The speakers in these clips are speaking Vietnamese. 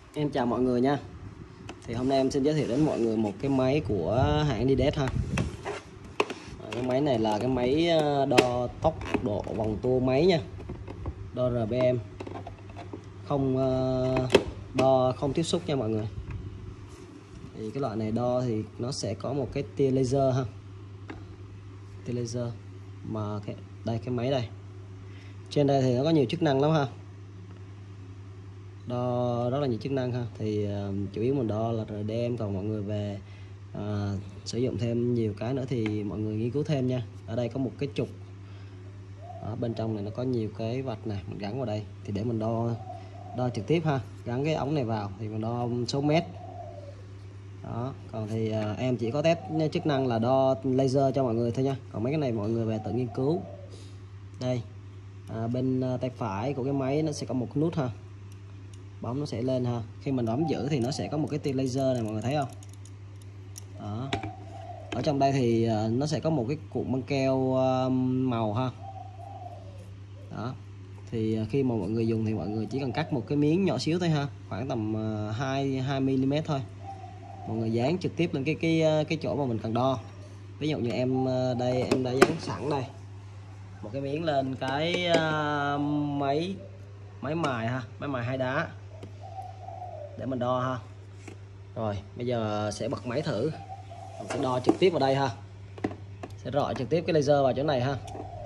Em chào mọi người nha. Thì hôm nay em xin giới thiệu đến mọi người một cái máy của hãng Adidas ha. Cái máy này là cái máy đo tốc độ vòng tua máy nha, đo RPM, không đo không tiếp xúc nha mọi người. Thì cái loại này đo thì nó sẽ có một cái tia laser ha, tia laser mà cái máy đây, trên đây thì nó có nhiều chức năng lắm ha, đo rất là nhiều chức năng ha. Thì chủ yếu mình đo là RPM, còn mọi người về sử dụng thêm nhiều cái nữa thì mọi người nghiên cứu thêm nha. Ở đây có một cái trục, ở bên trong này nó có nhiều cái vạch này, mình gắn vào đây thì để mình đo trực tiếp ha. Gắn cái ống này vào thì mình đo số mét đó. Còn thì em chỉ có test chức năng là đo laser cho mọi người thôi nha, còn mấy cái này mọi người về tự nghiên cứu. Đây bên tay phải của cái máy nó sẽ có một nút ha, bấm nó sẽ lên ha. Khi mình bấm giữ thì nó sẽ có một cái tia laser này, mọi người thấy không đó. Ở trong đây thì nó sẽ có một cái cuộn băng keo màu ha đó. Thì khi mà mọi người dùng thì mọi người chỉ cần cắt một cái miếng nhỏ xíu thôi ha, khoảng tầm 2 mm thôi. Mọi người dán trực tiếp lên cái chỗ mà mình cần đo. Ví dụ như em đây, em đã dán sẵn đây một cái miếng lên cái máy mài ha, máy mài hai đá để mình đo ha. Rồi bây giờ sẽ bật máy thử, mình sẽ đo trực tiếp vào đây ha, sẽ rọi trực tiếp cái laser vào chỗ này ha.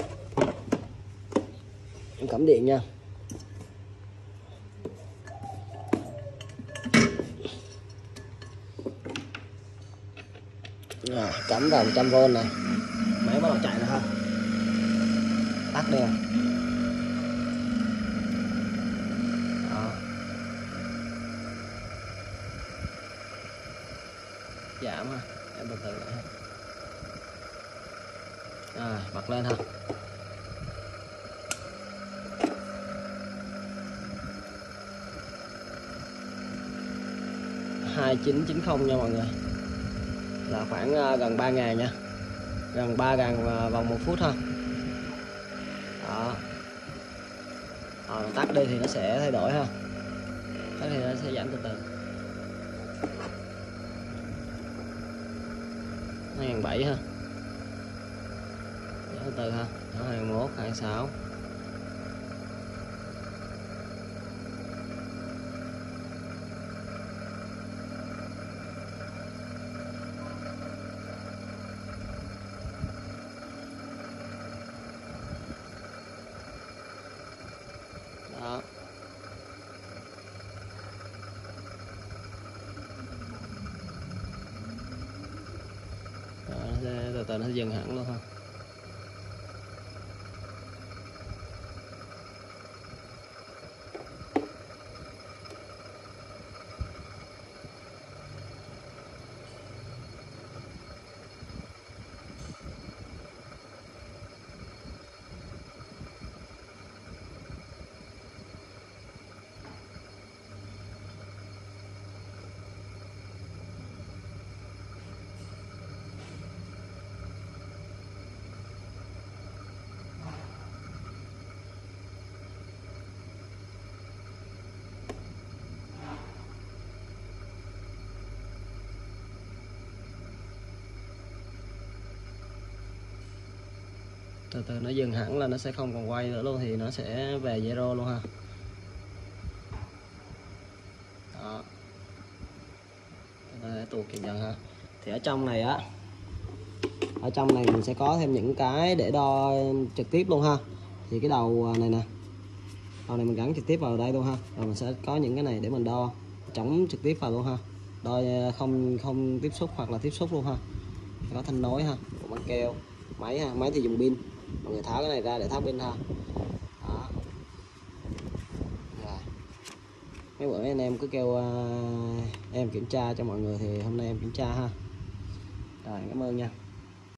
Em cắm điện nha. Cắm vào 100V này, máy bắt đầu chạy rồi ha. Tắt đi. Đó. Giảm ha, em từ từ lại ha. Rồi bật lên ha. 2990 nha mọi người, là khoảng gần 3.000 nha, gần 3.000 vòng 1 phút ha. Đó. Tắt đi thì nó sẽ thay đổi ha, tắt thì nó sẽ giảm từ từ. 2007 ha, giảm từ từ ha. 21, 26. Đó. Rồi, nó sẽ, từ từ nó sẽ dừng hẳn luôn ha. Từ từ nó dừng hẳn là nó sẽ không còn quay nữa luôn, thì nó sẽ về zero luôn ha. Đó. Để tuột dần ha. Thì ở trong này á, ở trong này mình sẽ có thêm những cái để đo trực tiếp luôn ha. Thì cái đầu này nè, đầu này mình gắn trực tiếp vào đây luôn ha. Rồi mình sẽ có những cái này để mình đo chống trực tiếp vào luôn ha, đo không tiếp xúc hoặc là tiếp xúc luôn ha. Có thanh nối ha, của băng keo, máy ha, máy thì dùng pin, mọi người tháo cái này ra để tháo pin ha. Đó. Rồi. Mấy bữa anh em cứ kêu em kiểm tra cho mọi người thì hôm nay em kiểm tra ha. Rồi cảm ơn nha.